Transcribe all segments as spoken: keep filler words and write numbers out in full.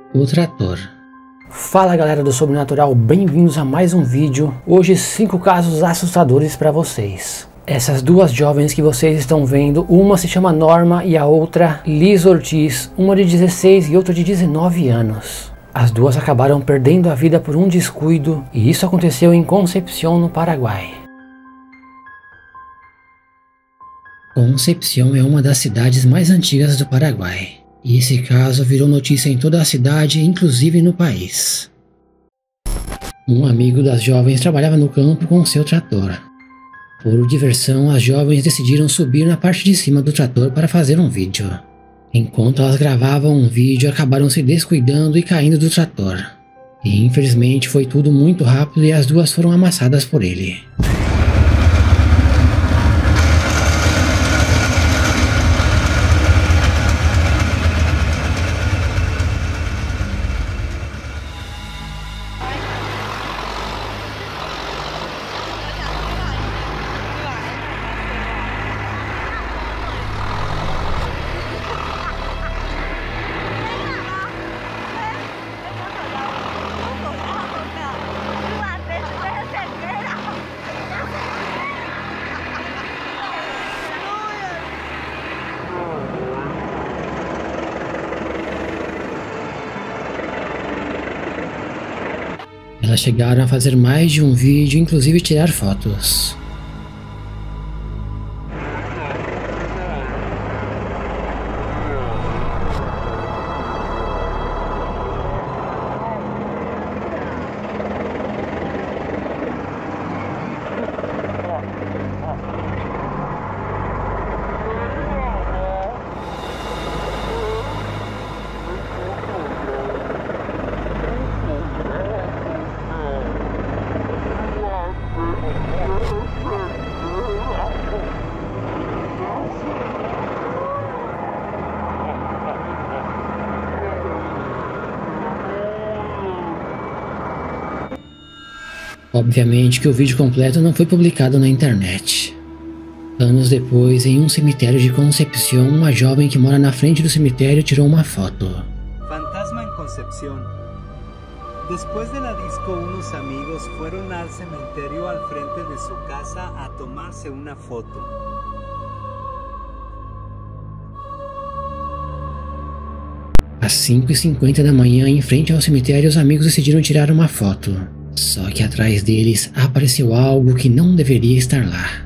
O trator. Fala galera do Sobrenatural, bem-vindos a mais um vídeo. Hoje cinco casos assustadores para vocês. Essas duas jovens que vocês estão vendo, uma se chama Norma e a outra Liz Ortiz, uma de dezesseis e outra de dezenove anos. As duas acabaram perdendo a vida por um descuido e isso aconteceu em Concepción, no Paraguai. Concepción é uma das cidades mais antigas do Paraguai. E esse caso virou notícia em toda a cidade, inclusive no país. Um amigo das jovens trabalhava no campo com seu trator. Por diversão, as jovens decidiram subir na parte de cima do trator para fazer um vídeo. Enquanto elas gravavam um vídeo, acabaram se descuidando e caindo do trator. E infelizmente foi tudo muito rápido e as duas foram amassadas por ele. Elas chegaram a fazer mais de um vídeo, inclusive tirar fotos. Obviamente que o vídeo completo não foi publicado na internet. Anos depois, em um cemitério de Concepción, uma jovem que mora na frente do cemitério tirou uma foto. Fantasma en Concepción. Después de la disco, unos amigos fueron al cementerio al frente de su casa a tomarse una foto. Às cinco e cinquenta da manhã, em frente ao cemitério, os amigos decidiram tirar uma foto. Só que atrás deles apareceu algo que não deveria estar lá.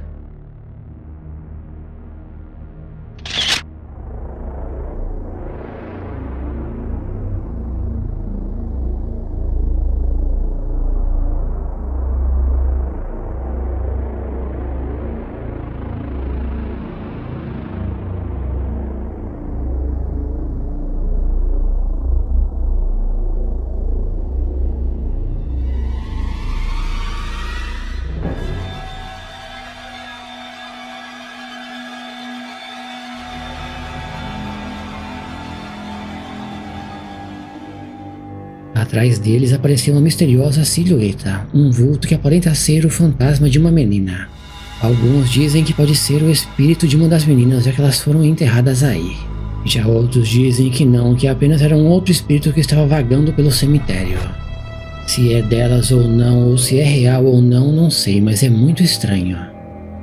Atrás deles apareceu uma misteriosa silhueta, um vulto que aparenta ser o fantasma de uma menina. Alguns dizem que pode ser o espírito de uma das meninas, já que elas foram enterradas aí. Já outros dizem que não, que apenas era um outro espírito que estava vagando pelo cemitério. Se é delas ou não, ou se é real ou não, não sei, mas é muito estranho.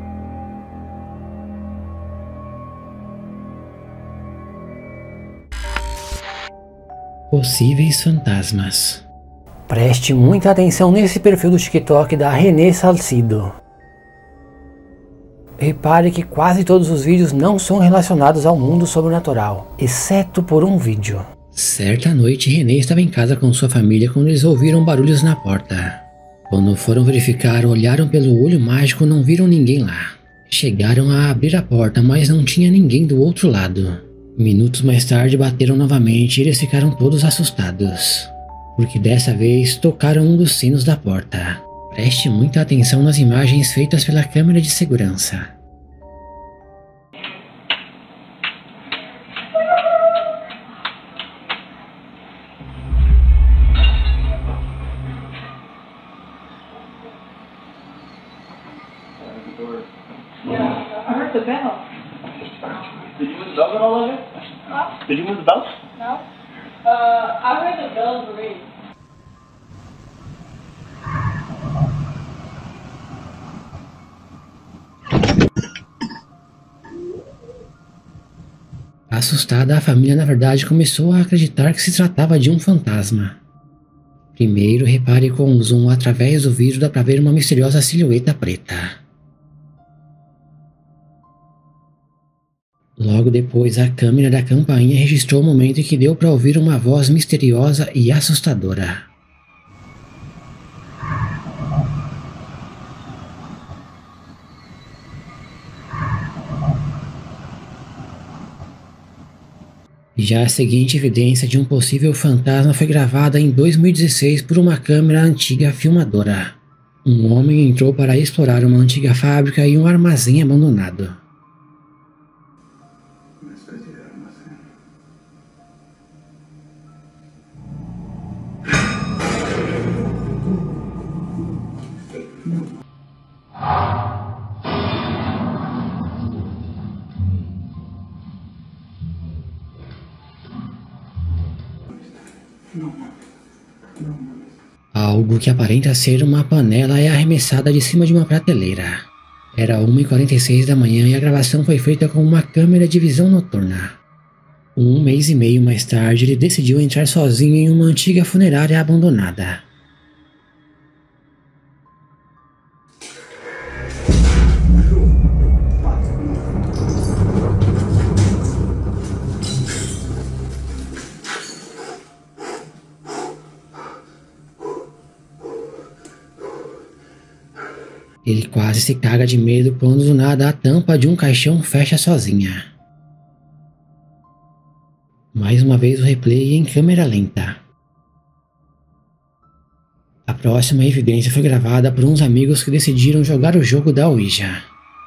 Possíveis fantasmas. Preste muita atenção nesse perfil do TikTok da Renê Salcido. Repare que quase todos os vídeos não são relacionados ao mundo sobrenatural, exceto por um vídeo. Certa noite, Renê estava em casa com sua família quando eles ouviram barulhos na porta. Quando foram verificar, olharam pelo olho mágico e não viram ninguém lá. Chegaram a abrir a porta, mas não tinha ninguém do outro lado. Minutos mais tarde bateram novamente e eles ficaram todos assustados, porque dessa vez tocaram um dos sinos da porta. Preste muita atenção nas imagens feitas pela câmera de segurança. I heard the bell. Did you move the bell at all of it? Huh? Did you move the bell? No. Uh, I heard the bells ring. Assustada, a família na verdade começou a acreditar que se tratava de um fantasma. Primeiro, repare com um zoom através do vidro dá para ver uma misteriosa silhueta preta. Logo depois, a câmera da campainha registrou o momento em que deu para ouvir uma voz misteriosa e assustadora. Já a seguinte evidência de um possível fantasma foi gravada em dois mil e dezesseis por uma câmera antiga filmadora. Um homem entrou para explorar uma antiga fábrica e um armazém abandonado. Algo que aparenta ser uma panela é arremessada de cima de uma prateleira. Era uma e quarenta e seis da manhã e a gravação foi feita com uma câmera de visão noturna. Um mês e meio mais tarde, ele decidiu entrar sozinho em uma antiga funerária abandonada. Ele quase se caga de medo quando do nada a tampa de um caixão fecha sozinha. Mais uma vez o replay em câmera lenta. A próxima evidência foi gravada por uns amigos que decidiram jogar o jogo da Ouija.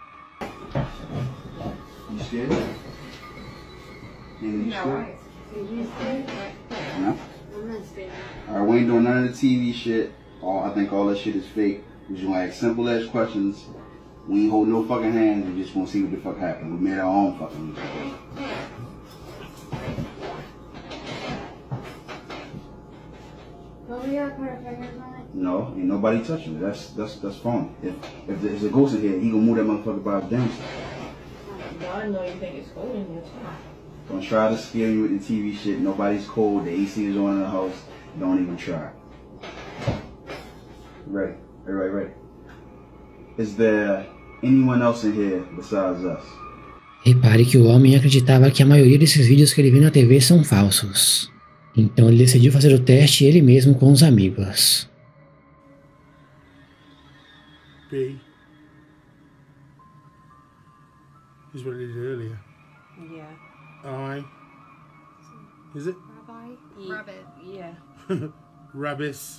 Alright, we ain't doing none of the T V shit. All, I think all that shit is fake. We're just gonna ask simple ass questions. We ain't hold no fucking hands. We just gonna see what the fuck happened. We made our own fucking music. No, ain't nobody touching it. That's that's that's phony. If if there's a ghost in here, he gonna move that motherfucker by his damn self. I know you think it's cold in here too. Don't try to scare you with the T V shit. Nobody's cold. The A C is on in the house. Don't even try. Ready. Right, right, right. Is there anyone else in here besides us? Repare que o homem acreditava que a maioria desses vídeos que ele vê na T V são falsos. Então ele decidiu fazer o teste ele mesmo com os amigos. B. Is what I did earlier. Yeah. I. Is it? Rabbi? Ye- Rabbit. Yeah. Rabbis.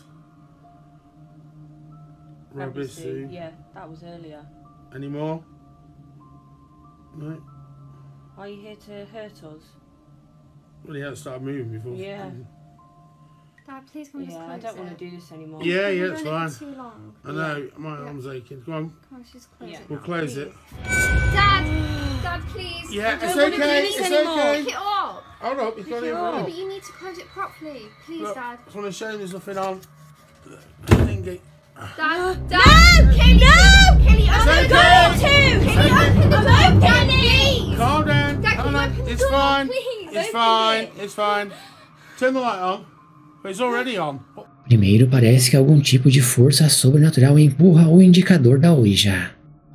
Rabbis. Rabbit, yeah, that was earlier. Any more? No. Are you here to hurt us? Well, he had to start moving before. Yeah. Dad, please can we just Yeah, close I don't it? want to do this anymore. Yeah, We've yeah, been it's doing it fine. for too long. I know, my Yeah. arm's aching. Go on, Can we just close Yeah. it? we'll now, close please? it. Dad! Dad, please! Yeah, I it's don't wanna okay, do this it's anymore. okay. Pick it up! Hold up, you've got Pick it it all. up. Yeah, but you need to close it properly. Please, Look, Dad. I just want to show you there's nothing on. Dinghy. Dad! Dad! No! Kelly! No! Kelly, open okay. the door too! Kelly, open the door! Dad, please! Calm down. Dad, can Hold you on. open the It's door, fine. please? It's Open fine. it. It's fine. Turn the light on. But it's already on. Primeiro parece que algum tipo de força sobrenatural empurra o indicador da Ouija.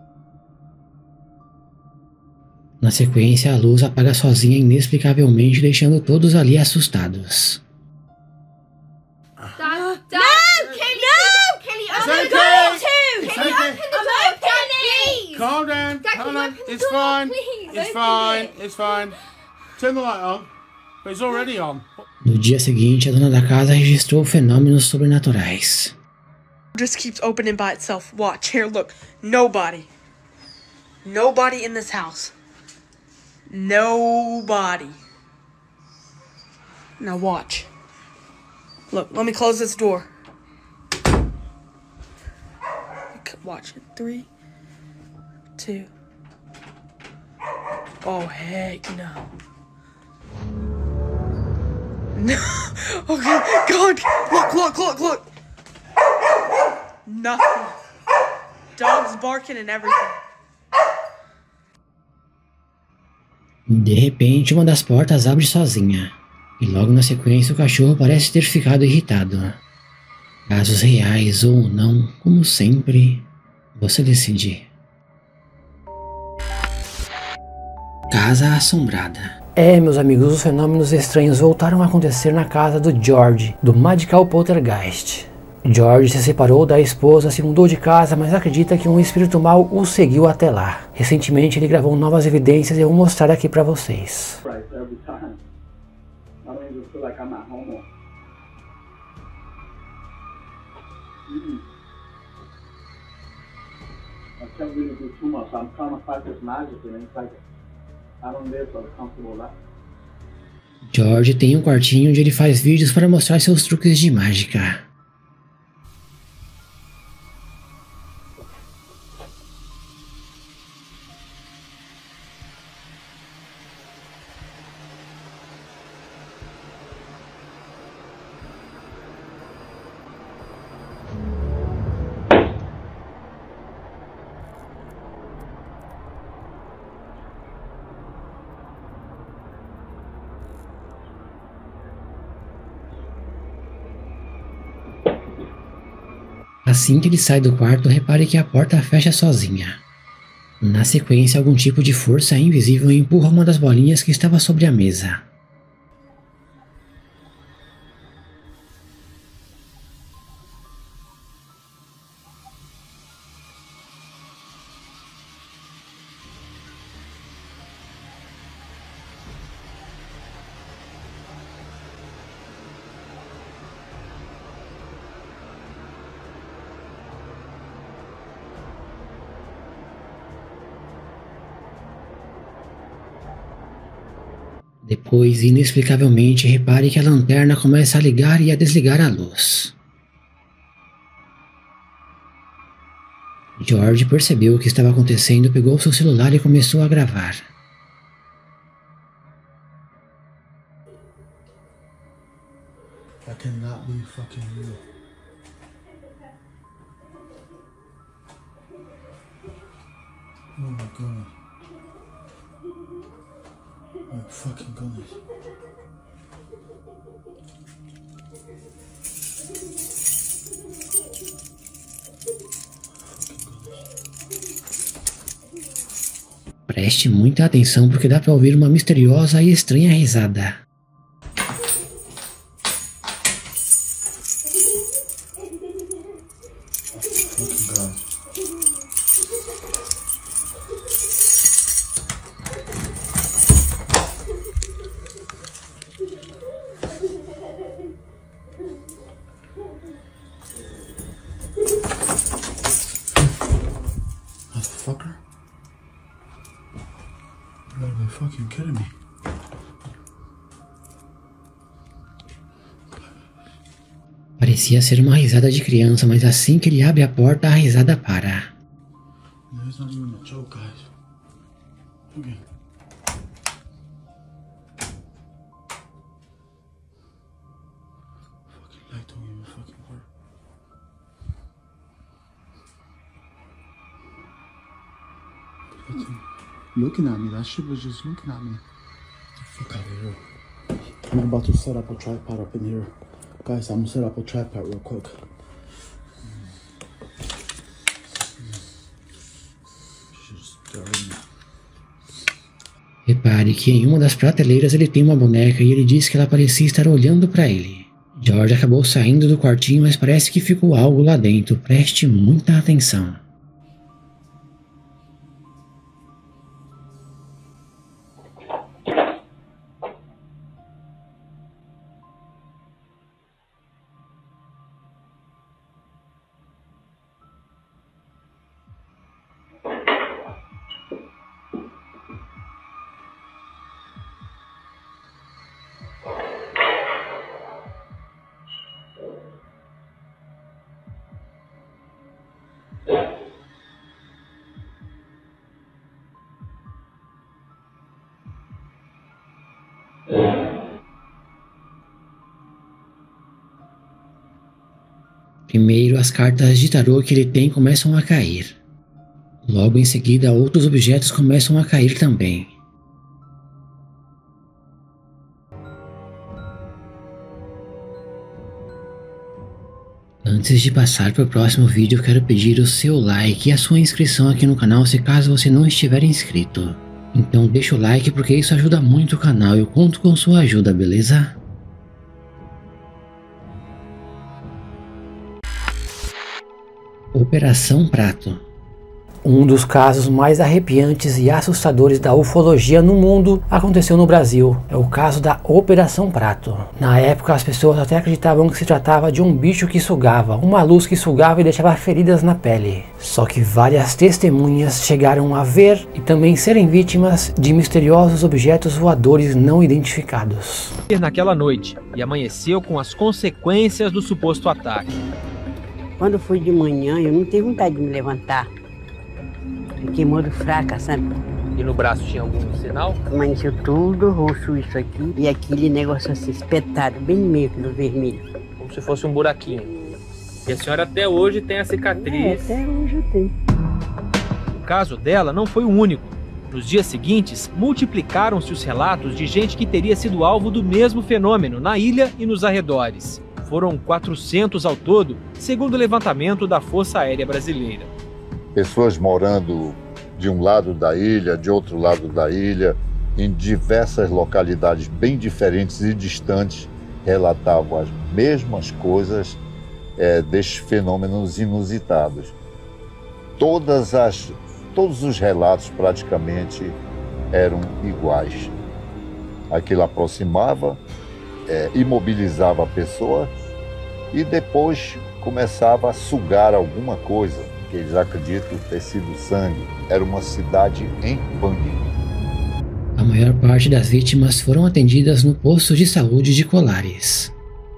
Na sequência, a luz apaga sozinha inexplicavelmente, deixando todos ali assustados. Dad! Dad! No! Kelly! No! Kelly, open okay. the door too! It's Kelly, okay. open the door, please! Calm down. Dad, can Hold you on. open the It's door, fine. please? It's Open fine. it. It's fine. Turn the light on. But it's already on. No dia seguinte, a dona da casa registrou fenômenos sobrenaturais. Just keeps opening by itself. Watch. Here, look. Nobody. Nobody in this house. Nobody. Now watch. Look, let me close this door. Watch it. Three, two. Oh, heck no. No. Okay, God. Look, look, look, look. Nothing. Dogs barking and everything. De repente, uma das portas abre sozinha. E logo na sequência o cachorro parece ter ficado irritado. Casos reais ou não, como sempre, você decide. Casa assombrada. É, meus amigos, os fenômenos estranhos voltaram a acontecer na casa do George, do Magical Poltergeist. George se separou da esposa, se mudou de casa, mas acredita que um espírito mau o seguiu até lá. Recentemente ele gravou novas evidências e eu vou mostrar aqui pra vocês. George tem um quartinho onde ele faz vídeos para mostrar seus truques de mágica. Assim que ele sai do quarto, repare que a porta fecha sozinha. Na sequência, algum tipo de força invisível empurra uma das bolinhas que estava sobre a mesa. Depois, inexplicavelmente, repare que a lanterna começa a ligar e a desligar a luz. George percebeu o que estava acontecendo, pegou seu celular e começou a gravar. That cannot be fucking real. Oh my god. Oh my fucking goodness. Preste muita atenção porque dá para ouvir uma misteriosa e estranha risada. Fucking god. Motherfucker. You gotta be fucking kidding me. Parecia ser uma risada de criança, mas assim que ele abre a porta, a risada para. That's not even a joke, guys. Okay. Fucking light don't even fucking work. Fucking looking at me. That shit was just looking at me. Get the fuck out of here. I'm about to set up a tripod up in here. Guys, I'm gonna set up a tripod real quick. Repare que em uma das prateleiras ele tem uma boneca e ele diz que ela parecia estar olhando para ele. George acabou saindo do quartinho, mas parece que ficou algo lá dentro. Preste muita atenção. Yeah. Primeiro, as cartas de tarô que ele tem começam a cair. Logo em seguida, outros objetos começam a cair também. Antes de passar para o próximo vídeo, eu quero pedir o seu like e a sua inscrição aqui no canal se caso você não estiver inscrito. Então deixa o like porque isso ajuda muito o canal e eu conto com sua ajuda, beleza? Operação Prato. Um dos casos mais arrepiantes e assustadores da ufologia no mundo aconteceu no Brasil. É o caso da Operação Prato. Na época, as pessoas até acreditavam que se tratava de um bicho que sugava, uma luz que sugava e deixava feridas na pele. Só que várias testemunhas chegaram a ver e também serem vítimas de misteriosos objetos voadores não identificados. Naquela noite, e amanheceu com as consequências do suposto ataque. Quando foi de manhã, eu não tenho vontade de me levantar. Fiquei muito fraca, sabe? E no braço tinha algum sinal? Amanheceu tudo roxo isso aqui. E aquele negócio assim, espetado, bem no meio do vermelho. Como se fosse um buraquinho. E a senhora até hoje tem a cicatriz. É, até hoje eu tenho. O caso dela não foi o único. Nos dias seguintes, multiplicaram-se os relatos de gente que teria sido alvo do mesmo fenômeno na ilha e nos arredores. Foram quatrocentos ao todo, segundo o levantamento da Força Aérea Brasileira. Pessoas morando de um lado da ilha, de outro lado da ilha, em diversas localidades bem diferentes e distantes, relatavam as mesmas coisas é, destes fenômenos inusitados. Todas as, todos os relatos praticamente eram iguais. Aquilo aproximava, é, imobilizava a pessoa e depois começava a sugar alguma coisa, que eles acreditam ter sido sangue. Era uma cidade em pânico. A maior parte das vítimas foram atendidas no posto de saúde de Colares.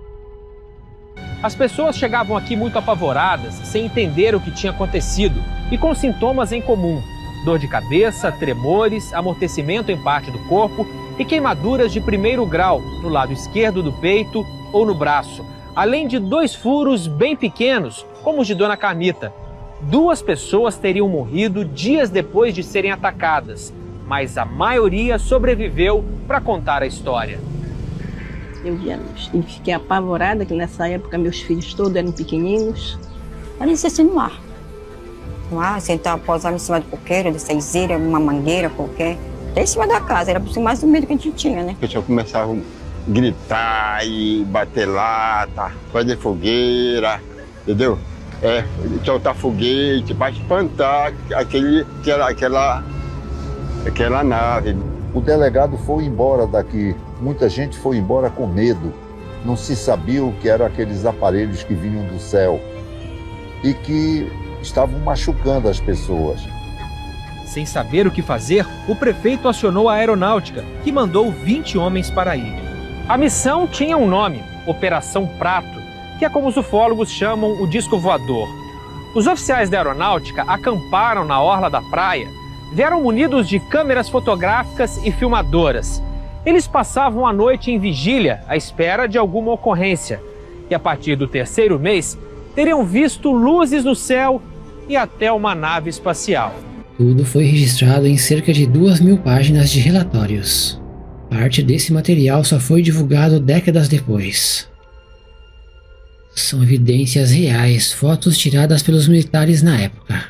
As pessoas chegavam aqui muito apavoradas, sem entender o que tinha acontecido e com sintomas em comum: dor de cabeça, tremores, amortecimento em parte do corpo e queimaduras de primeiro grau no lado esquerdo do peito ou no braço, além de dois furos bem pequenos, como os de Dona Carmita. Duas pessoas teriam morrido dias depois de serem atacadas, mas a maioria sobreviveu para contar a história. Eu vi a luz e fiquei apavorada, que nessa época meus filhos todos eram pequeninos. Parecia assim no ar. No ar, sentar, pousar em cima do coqueiro, de seizeira, uma mangueira qualquer. Até em cima da casa, era por mais do medo que a gente tinha, né? O pessoal começava a gritar e bater lata, fazer fogueira, entendeu? É, soltar foguete para espantar aquele, aquela, aquela, aquela nave. O delegado foi embora daqui. Muita gente foi embora com medo. Não se sabia o que eram aqueles aparelhos que vinham do céu e que estavam machucando as pessoas. Sem saber o que fazer, o prefeito acionou a aeronáutica, que mandou vinte homens para a ilha. A missão tinha um nome: Operação Prato, que é como os ufólogos chamam o disco voador. Os oficiais da aeronáutica acamparam na orla da praia, vieram munidos de câmeras fotográficas e filmadoras. Eles passavam a noite em vigília, à espera de alguma ocorrência. E a partir do terceiro mês, teriam visto luzes no céu e até uma nave espacial. Tudo foi registrado em cerca de duas mil páginas de relatórios. Parte desse material só foi divulgado décadas depois. São evidências reais, fotos tiradas pelos militares na época.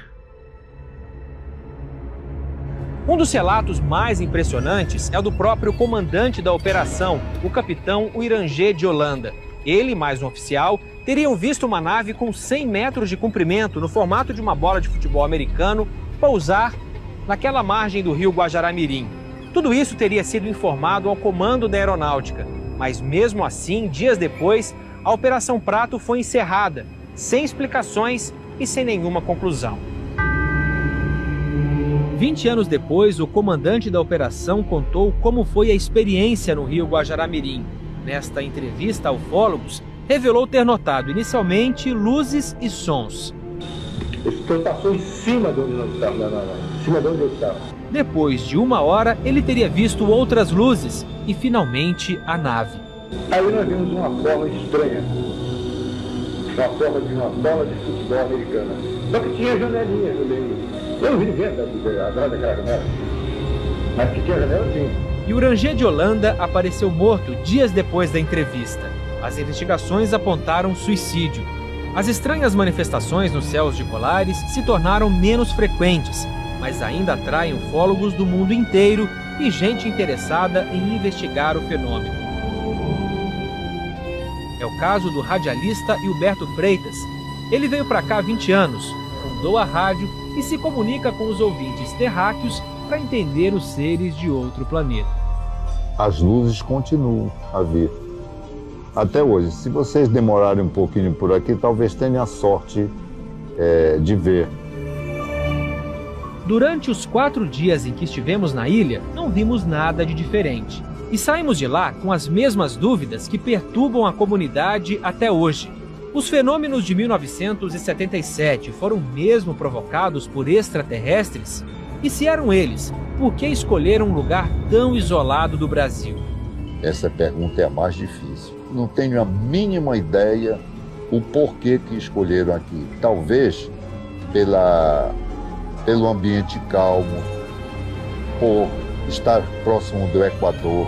Um dos relatos mais impressionantes é o do próprio comandante da operação, o capitão Uirangê de Holanda. Ele, mais um oficial, teriam visto uma nave com cem metros de comprimento, no formato de uma bola de futebol americano, pousar naquela margem do rio Guajará-Mirim. Tudo isso teria sido informado ao comando da aeronáutica, mas mesmo assim, dias depois, a Operação Prato foi encerrada, sem explicações e sem nenhuma conclusão. vinte anos depois, o comandante da operação contou como foi a experiência no rio Guajará-Mirim. Nesta entrevista a ufólogos, revelou ter notado inicialmente luzes e sons. Esse trem passou em cima de onde nós estávamos, em cima de onde eu estava. Depois de uma hora, ele teria visto outras luzes e, finalmente, a nave. Aí nós vimos uma forma estranha, com a forma de uma bola de futebol americana. Só que tinha janelinhas no meio. Eu não vi ninguém atrás daquela janela. Mas que tinha janela, tinha. E o Ranger de Holanda apareceu morto dias depois da entrevista. As investigações apontaram suicídio. As estranhas manifestações nos céus de Colares se tornaram menos frequentes, mas ainda atraem ufólogos do mundo inteiro e gente interessada em investigar o fenômeno. É o caso do radialista Hilberto Freitas. Ele veio para cá há vinte anos, fundou a rádio e se comunica com os ouvintes terráqueos para entender os seres de outro planeta. As luzes continuam a vir. Até hoje, se vocês demorarem um pouquinho por aqui, talvez tenham a sorte é, de ver. Durante os quatro dias em que estivemos na ilha, não vimos nada de diferente. E saímos de lá com as mesmas dúvidas que perturbam a comunidade até hoje. Os fenômenos de mil novecentos e setenta e sete foram mesmo provocados por extraterrestres? E se eram eles, por que escolheram um lugar tão isolado do Brasil? Essa pergunta é a mais difícil. Não tenho a mínima ideia o porquê que escolheram aqui. Talvez pela, pelo ambiente calmo, por estar próximo do Equador.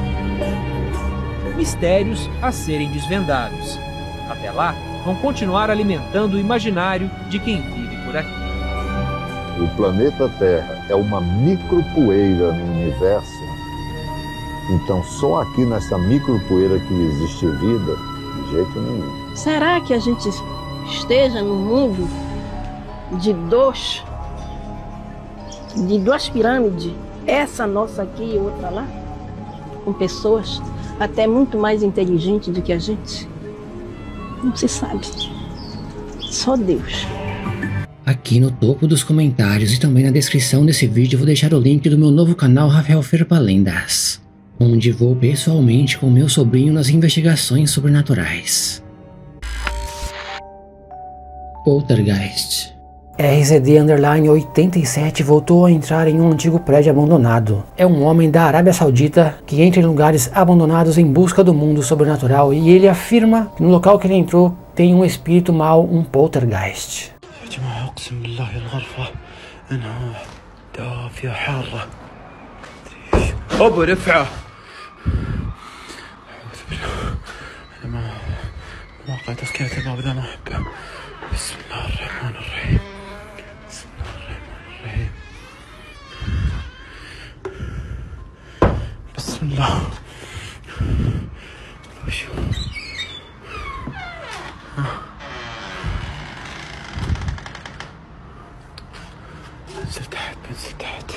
Mistérios a serem desvendados. Até lá, vão continuar alimentando o imaginário de quem vive por aqui. O planeta Terra é uma micropoeira no universo. Então, só aqui nessa micropoeira que existe vida, de jeito nenhum. Será que a gente esteja num mundo de dois, de duas pirâmides, essa nossa aqui e outra lá, com pessoas até muito mais inteligentes do que a gente? Não se sabe. Só Deus. Aqui no topo dos comentários e também na descrição desse vídeo eu vou deixar o link do meu novo canal Rafael Ferpa Lendas, onde vou pessoalmente com meu sobrinho nas investigações sobrenaturais. Poltergeist. R Z D oitenta e sete voltou a entrar em um antigo prédio abandonado. É um homem da Arábia Saudita que entra em lugares abandonados em busca do mundo sobrenatural e ele afirma que no local que ele entrou tem um espírito mau, um poltergeist. بسم الله بنزل تحت بنزل تحت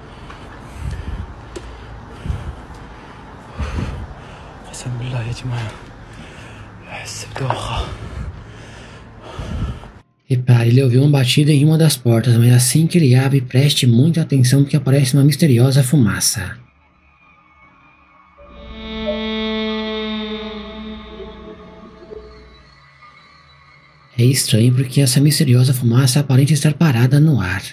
قسم بالله يا جماعة أحس بدوخة. Repare, ele ouviu uma batida em uma das portas, mas assim que ele abre, preste muita atenção porque aparece uma misteriosa fumaça. É estranho porque essa misteriosa fumaça aparenta estar parada no ar.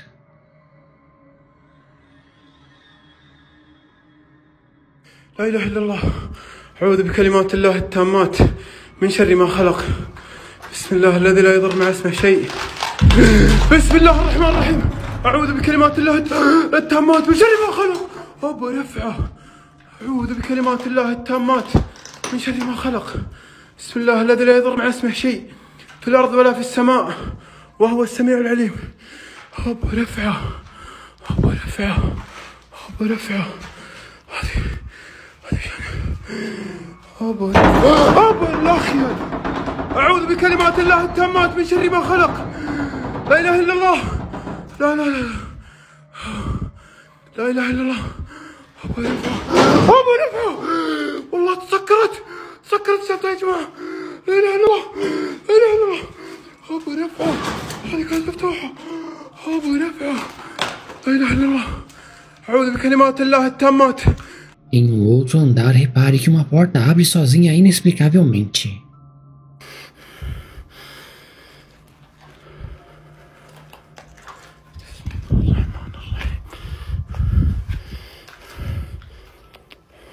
لا إله إلا الله أعوذ بكلمات الله التامات من شر ما خلق بسم الله الذي لا يضر مع اسمه شيء بسم الله الرحمن الرحيم أعوذ بكلمات الله التامات من شر ما خلق أبو رفعه أعوذ بكلمات الله التامات من شر ما خلق بسم الله الذي لا يضر مع اسمه شيء في الأرض ولا في السماء وهو السميع العليم أبو رفعه أبو رفعه أبو رفعه هذه أبو أبو الأخير أعوذ بكلمات الله التامات من شر ما خلق لا إله إلا الله لا لا لا لا إله إلا الله أبو رفعه أبو رفعه والله تسكرت تسكرت شفتها يا جماعة لا إله إلا الله لا إله إلا الله أبو رفعه هذه كانت مفتوحة أبو رفعه لا إله إلا الله أعوذ بكلمات الله التامات. Em um outro andar, repare que uma porta abre sozinha inexplicavelmente.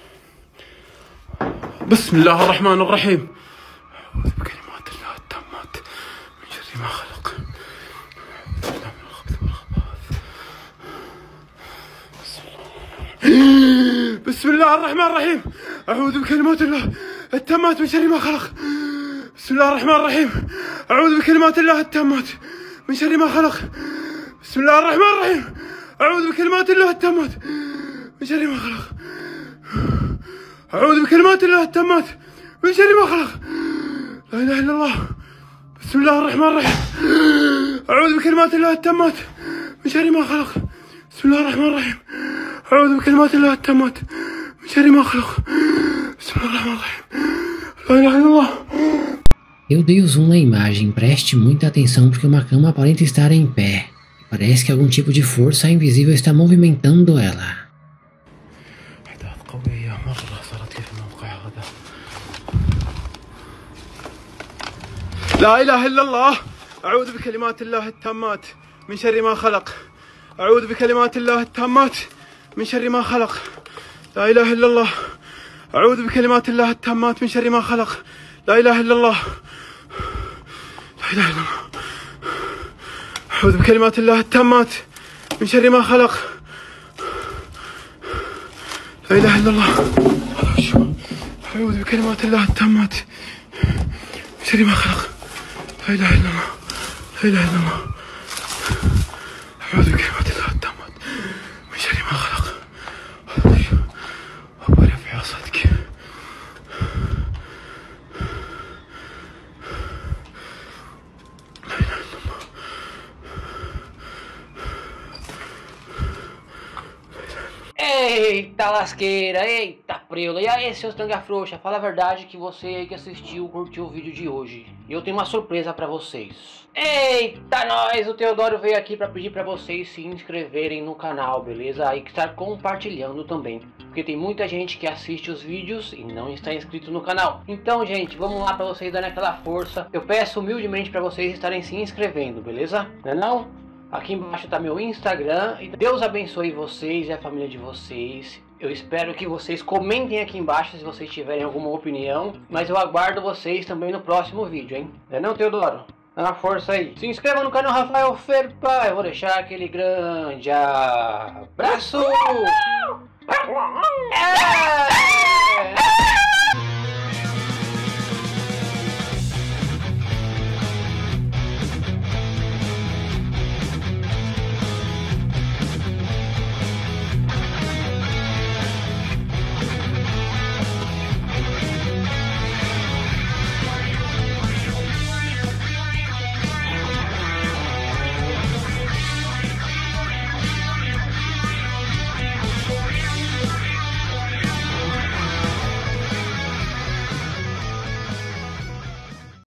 بسم الله الرحمن الرحيم أعوذ بكلمات الله التامات بسم الله الرحمن الرحيم أعوذ بكلمات الله التامات من شر ما خلق بسم الله الرحمن الرحيم أعوذ بكلمات الله التامات من شر ما خلق بسم الله الرحمن الرحيم أعوذ بكلمات الله التامات من شر ما خلق أعوذ بكلمات الله التامات من شر ما خلق لا إله إلا الله بسم الله الرحمن الرحيم أعوذ بكلمات الله التامات من شر ما خلق بسم الله الرحمن الرحيم أعوذ بكلمات الله التامات من شر ما خلق بسم الله الرحمن الرحيم لا إله إلا الله. Eu dei o zoom na imagem, preste muita atenção porque uma cama aparenta estar em pé. Parece que algum tipo de força invisível está movimentando ela. لا إله إلا الله أعوذ بكلمات الله التامات من شر ما خلق أعوذ بكلمات الله التامات من شر ما خلق لا إله إلا الله أعوذ بكلمات الله التامات من شر ما خلق لا إله إلا الله لا إله إلا الله أعوذ بكلمات الله التامات من شر ما خلق لا إله إلا الله أعوذ بكلمات الله التامات من شر ما خلق لا إله إلا الله لا إله إلا الله أعوذ بكلمات الله التامات من شر ما خلق ورفع صدقي لا إله إلا الله. Eita lasqueira, eita preula. E aí, seus tanga frouxa, fala a verdade que você aí que assistiu, curtiu o vídeo de hoje. E eu tenho uma surpresa pra vocês. Eita nós, o Teodoro veio aqui pra pedir pra vocês se inscreverem no canal, beleza? E que estar compartilhando também, porque tem muita gente que assiste os vídeos e não está inscrito no canal. Então, gente, vamos lá pra vocês darem aquela força. Eu peço humildemente pra vocês estarem se inscrevendo, beleza? Não é não? Aqui embaixo tá meu Instagram. E Deus abençoe vocês e a família de vocês. Eu espero que vocês comentem aqui embaixo se vocês tiverem alguma opinião. Mas eu aguardo vocês também no próximo vídeo, hein? Não é não, Teodoro? Dá uma força aí. Se inscreva no canal Rafael Ferpa. Eu vou deixar aquele grande abraço. É!